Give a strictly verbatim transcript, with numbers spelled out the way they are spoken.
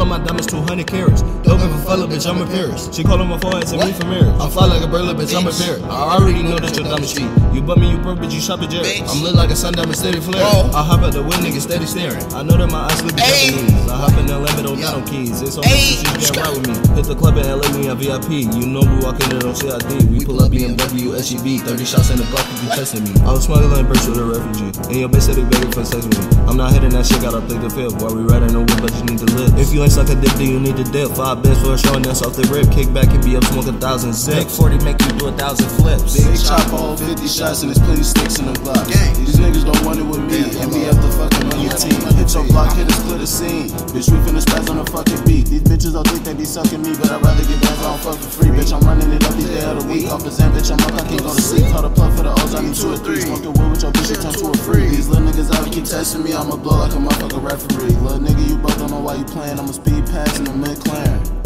of my diamonds two hundred carats. Dope for fella, bitch, I'm a Paris. She callin' my phone, asking me for marriage. I'm fly like a bird, bitch, I'm a parrot. I already know that your diamond cheap. You butt me, you broke, bitch, you shop at Jerry. I'm lit like a sun diamond, steady flare. I hop out the wind, nigga, steady staring. I know that my eyes look Japanese. I hop in the limit, don't got no keys. It's on the shit, you can't ride with me. Hit the club in L A, we on V I P. You know we walk in there, don't C I D. We pull up B M W, S U V, thirty shots in the Glock, you testing me. I was smuggling bricks with a refugee, and your bitch said they begging for sex with me. I'm not hitting that shit, gotta play the fifth. While we riding the whip, but you need to live. If you ain't suck a dip, then you need to dip. Five bits for a show, and that's off the rip. Kick back and be up, smoke a thousand zips. Big forty make you do a thousand flips. Big chop, hold fifty shots, and there's plenty sticks in the block. These niggas don't want it with me, and me after fucking on your team. Hit your block, hit a split a scene. Bitch, we finna spaz on the fucking beat. These bitches don't think they be sucking me, but I'd rather get bands on fuck for free. Bitch, I'm running it up these day of the week. Off the Zan, bitch, I'm up, I can't go to sleep. Call the plug for the O's, I need two or three. Smoke the wood with your bitch, it turn to a free. These little niggas out keep testing me, I'ma blow like a motherfucker referee. Little nigga, you both don't know why you playing, I'ma speed pass in the mid-clearing.